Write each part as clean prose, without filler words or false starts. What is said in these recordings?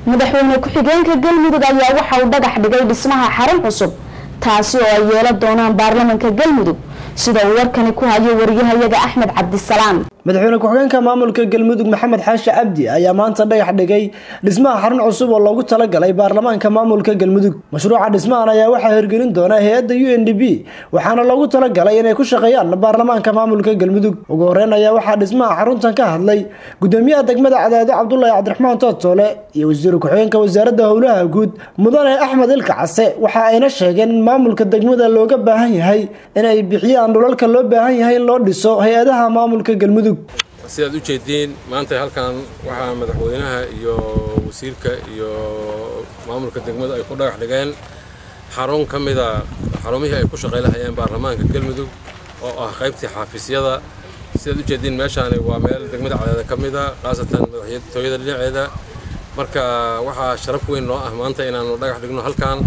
madaxweyne ku-xigeenka galmudug ayaa waxa uu dhagax dhigay dhismaha xarun cusub taasi oo ay yeelan doonaan baarlamaanka galmudug sida uu warkani ku hayo wariyahayaga Axmed Cabdisalaam. madaxweyne ku-xigeenka maamulka galmudug Maxamed Xaashi Cabdi ayaa maanta dhagax dhigay dhismaha xarun cusub oo loogu talagalay baarlamaanka maamulka galmudug. mashruuca dhismahan ayaa waxa hirgelin doona hay'adda UNDP waxaana loogu talagalay inay ku shaqeeyaan baarlamaanka maamulka galmudug. ugu horeyn ayaa waxa dhismaha xaruntan ka hadlay gudoomiyaha degmada Cadaado Cabdullaahi Cabdiraxmaan Tootole iyo wasiir ku-xigeenka wasaaradda howlaha guud Mudane Axmed Ilka Case. waxa ayna sheegeen in maamulka degmada looga baahan yahay inay bixiyaan dhulalka loo baahan yahay in loo dhiso hay'adaha maamulka galmudug. sidaad u jeedeen maanta halkan waxa madaxweynaha iyo wasiirka iyo maamulka degmada ay ku dhagax dhigeen xarun kamida xarumihii ay ku shaqeeyeen baarlamaanka galmudug oo ah qaybtii xafiisyada. sidaad u jeedeen meeshaan waa meel degmada Cadaado kamida qaasatan madaxtooyada dhinaceeda. marka waxa sharaf weyn noo ah maanta inaanu dhagax dhigno halkan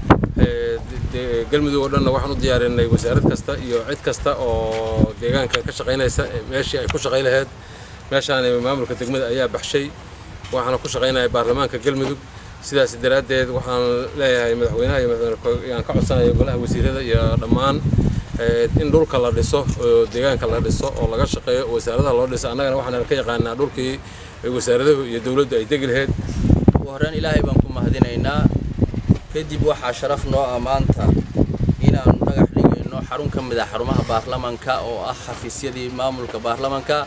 galmudug oo dhan waxaan u diyaarinay wasaarad kasta iyo cid kasta oo deegaanka ka shaqeynaysa meeshii ay ku shaqeey lahayd. meeshaan maamulka degmada ayaa baxshay waxaana ku shaqeynaya baarlamaanka galmudug. sidaas daraadeed waxaan leeyahay madaxweynaha iyo madaxweynaha ka codsanayo golaha wasiirada iyo dhammaan in dhulka la dhiso oo deegaanka la dhiso oo laga shaqeeyo wasaaradaha loo dhiso. annagana waxaan ka yaqaanaa dhulkii wasaaradaha iyo dawladda ay degi lahayd. horaan ilaahay baan ku mahadinaynaa. kadib waxaa sharaf noo amaanta inaan dhagax dhigayno xarun ka mid ah xarumaha baarlamaanka oo ah xafiisyadii maamulka baarlamaanka.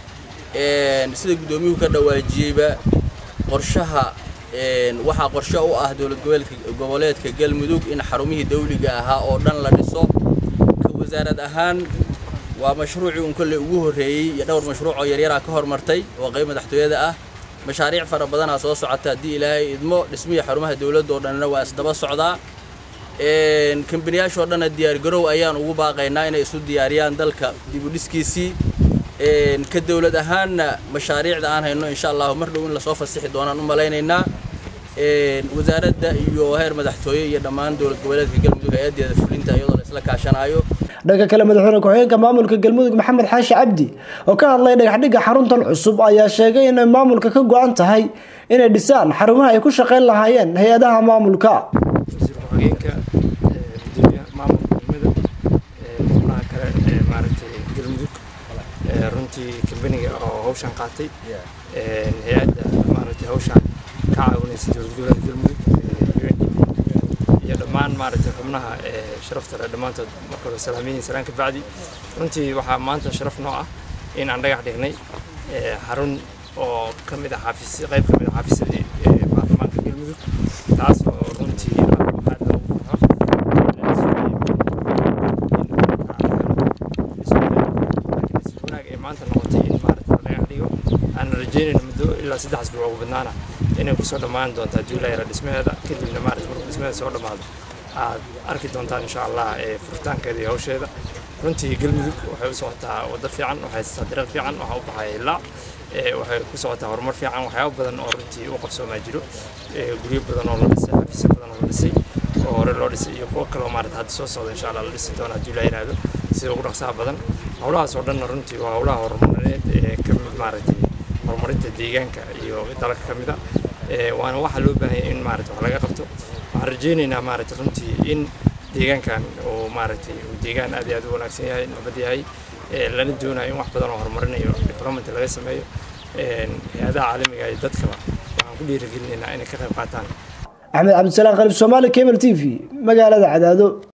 sida gudoomiyuhu ka dhawaajiyayba qorshaha waxaa qorshe u ah dowlad goboleedka galmudug in xarumihii dawliga ahaa oo dhan la dhiso. ka wasaarad ahaan waa mashruucii kolle ugu horeeyay iyo dhowr mashruuc oo yaryar ka hormartay oo qayb madaxtooyada ah. mashaariic fara badan soo socota hadii ilaahay idmo dhismiga xarumaha dawladda oo dhanna waa isdaba socdaa. kambaniyasha oo dhan diyaar garow ayaan ugu baaqaynaa inay isu diyaariyaan dalka dib u dhiskiisii. ka dawlad ahaanna mashaariicda aan hayno insha Allah mar dhow in la soo fasixi doonaan u maleynaynaa. wasaaradda iyo heer madaxtooye iyo dhammaan dowlad goboleedka galmudug hay'adeeda fulinta iyadoo la isla kaashanayo. dhanka kale madaxweyne ku-xigeenka maamulka galmudug Maxamed Xaashi Cabdi oo ka hadlay dhagax dhigga xaruntan cusub ayaa sheegay in maamulka ka go'an tahay inay dhisaan xarumaha ay ku shaqeyn lahaayeen hay'adaha maamulka. wasiir ku-xigeenka gudoomiyaha maamulka galmudug xubnaha kale maaragtay galmudug runtii kambaniga oo hawshan qaatay hay'adda maaragtay hawshan ka caawinaysa dowlad goboleedka galmudug iyo dhammaan maaragtay xubnaha sharafta leh dhammaantood marka hore salaamiin salaanka bacdi. runtii waxaa maanta sharaf noo ah in aan dhagax dhignay xarun oo ka mid ah xafiisyo qayb ka mid ah xafiisyadii baarlamaanka galmudug taas oo runtii aad loogu farxo wanaag ee maanta noqotay in maaragtay la dhagax dhigo. aan rajeynayno muddo ilaa 3 asbuuc ugu badnaana inay ku soo dhamaan doonto July dhismaheeda. kadibna maaragtay markuu dhismaheeda soo dhamaado aad arki doontaan insha Allah furitaankeeda iyo hawsheeda. runtii galmudug waxay u socotaa wada fiican, waxay saddex fiican, waxa u baxay ilaa waxay ku socotaa horumar fiican. waxyaabo badan oo runtii u qabsooma jiro guriyo badan oo la dhisay, xafiisyo badan oo la dhisay oo hore loo dhisay iyo kuwa kale oo maaragtay hadda soo socda insha Allah la dhisi doona July sida ugu dhaqsaha badan. hawlahaas oo dhan runtii waa hawlaha horumarineed ka mid maaragtay horumarinta deegaanka iyo dalka kamida waana waxa loo baahan yahay in maaragtay wax laga qabto. waxaan rajeynaynaa maaragtay runtii in deegaankan oo maaragtay deegaan aad iyo aad u wanaagsan yahay, nabad yahay, lana doonayo in wax badan oo horumarinayo development laga sameeyo. hay'adaha caalamiga iyo dadkaba waxaan ku dhiirigelinaynaa inay ka qayb qaataan. Axmed Cabdisalaam, Qalab Soomaali Cable TV, magaalada Cadaado.